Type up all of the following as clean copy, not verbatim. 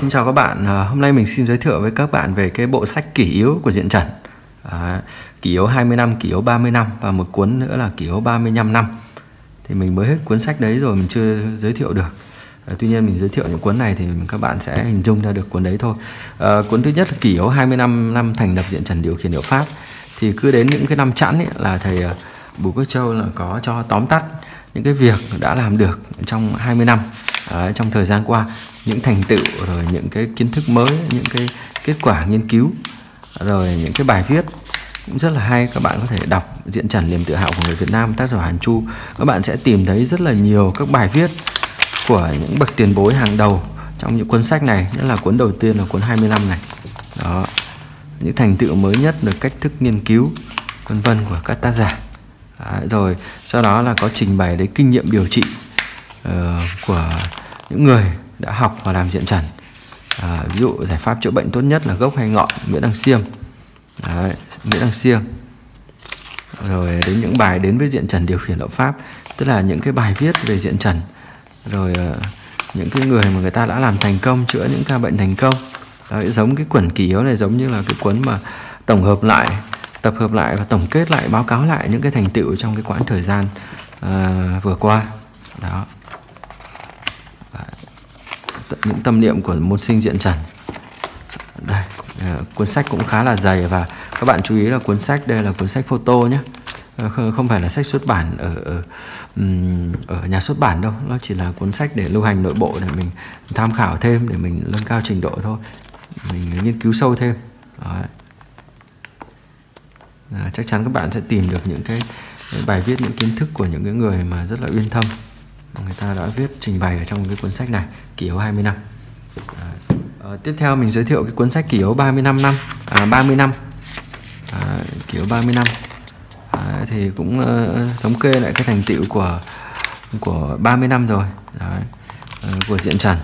xin chào các bạn. Hôm nay mình xin giới thiệu với các bạn về cái bộ sách kỷ yếu của Diện Trần. Kỷ yếu 20 năm, kỷ yếu 30 năm và một cuốn nữa là kỷ yếu 35 năm. Thì mình mới hết cuốn sách đấy rồi, mình chưa giới thiệu được. Tuy nhiên mình giới thiệu những cuốn này thì các bạn sẽ hình dung ra được cuốn đấy thôi. Cuốn thứ nhất là kỷ yếu 25 năm thành lập Diện Trần điều khiển hiệu pháp. Thì cứ đến những cái năm chẵn ấy, là thầy Bùi Quốc Châu là có cho tóm tắt những cái việc đã làm được trong 20 năm trong thời gian qua, những thành tựu, rồi những cái kiến thức mới, những cái kết quả nghiên cứu, rồi những cái bài viết cũng rất là hay. Các bạn có thể đọc Diện Trần niềm tự hào của người Việt Nam, tác giả Hàn Chu. Các bạn sẽ tìm thấy rất là nhiều các bài viết của những bậc tiền bối hàng đầu trong những cuốn sách này, nhất là cuốn đầu tiên là cuốn 20 năm này. Đó, những thành tựu mới nhất, được cách thức nghiên cứu vân vân của các tác giả. Rồi sau đó là có trình bày đến kinh nghiệm điều trị của những người đã học và làm Diện Trần. Ví dụ giải pháp chữa bệnh tốt nhất là gốc hay ngọn, Nguyễn Đăng Siêng. Nguyễn Đăng Siêng. Rồi đến những bài đến với Diện Trần điều khiển hiệu pháp, tức là những cái bài viết về Diện Trần, rồi những cái người mà người ta đã làm thành công, chữa những ca bệnh thành công. Đấy, giống cái quyển kỷ yếu này giống như là cái cuốn mà tổng hợp lại, tập hợp lại và tổng kết lại, báo cáo lại những cái thành tựu trong cái quãng thời gian vừa qua. Đó, những tâm niệm của môn sinh Diện Trần. Đây, cuốn sách cũng khá là dày, và các bạn chú ý là cuốn sách đây là cuốn sách photo nhé, không phải là sách xuất bản ở nhà xuất bản đâu. Nó chỉ là cuốn sách để lưu hành nội bộ, để mình tham khảo thêm, để mình nâng cao trình độ thôi, mình nghiên cứu sâu thêm. Chắc chắn các bạn sẽ tìm được những cái bài viết, những kiến thức của những cái người mà rất là uyên thâm, người ta đã viết trình bày ở trong cái cuốn sách này, kỷ yếu 20 năm. Tiếp theo mình giới thiệu cái cuốn sách kỷ yếu 35 năm, 30 năm. Kỷ yếu 30 năm thì cũng thống kê lại cái thành tựu của 30 năm rồi. Đấy, của Diện Trần.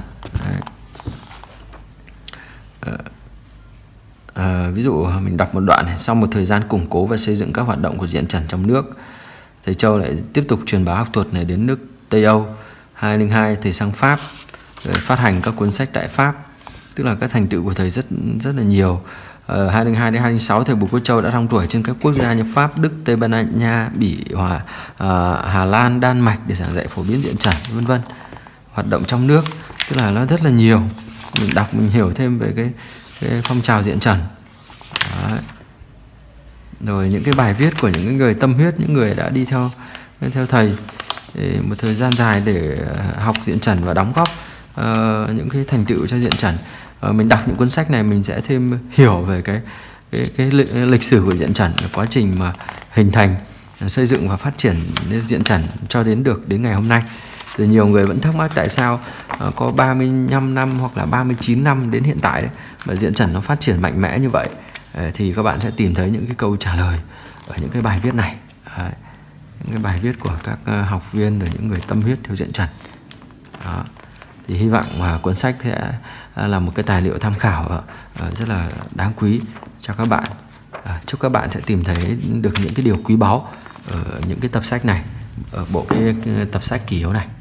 Ví dụ mình đọc một đoạn này: sau một thời gian củng cố và xây dựng các hoạt động của Diện Trần trong nước, thầy Châu lại tiếp tục truyền bá học thuật này đến nước Tây Âu. 2002 thầy sang Pháp, rồi phát hành các cuốn sách tại Pháp, tức là các thành tựu của thầy rất là nhiều. 2002 đến 2006 thầy Bùi Quốc Châu đã thăm tuổi trên các quốc gia như Pháp, Đức, Tây Ban Nha, Bỉ, Hà Lan, Đan Mạch để giảng dạy phổ biến Diện Trần vân vân. Hoạt động trong nước tức là nó rất là nhiều, mình đọc mình hiểu thêm về cái phong trào Diện Trần. Đấy. Rồi những cái bài viết của những người tâm huyết, những người đã đi theo thầy một thời gian dài để học Diện Trần và đóng góp những cái thành tựu cho Diện Trần. Mình đọc những cuốn sách này mình sẽ thêm hiểu về cái lịch sử của Diện Trần, quá trình mà hình thành, xây dựng và phát triển Diện Trần cho đến ngày hôm nay. Rồi nhiều người vẫn thắc mắc tại sao có 35 năm hoặc là 39 năm đến hiện tại đấy mà Diện Trần nó phát triển mạnh mẽ như vậy. Thì các bạn sẽ tìm thấy những cái câu trả lời ở những cái bài viết này. Những cái bài viết của các học viên, rồi những người tâm huyết theo Diện Trần. Đó. Thì hy vọng mà cuốn sách sẽ là một cái tài liệu tham khảo rất là đáng quý cho các bạn. Chúc các bạn sẽ tìm thấy được những cái điều quý báu ở những cái tập sách này, ở bộ cái tập sách kỷ yếu này.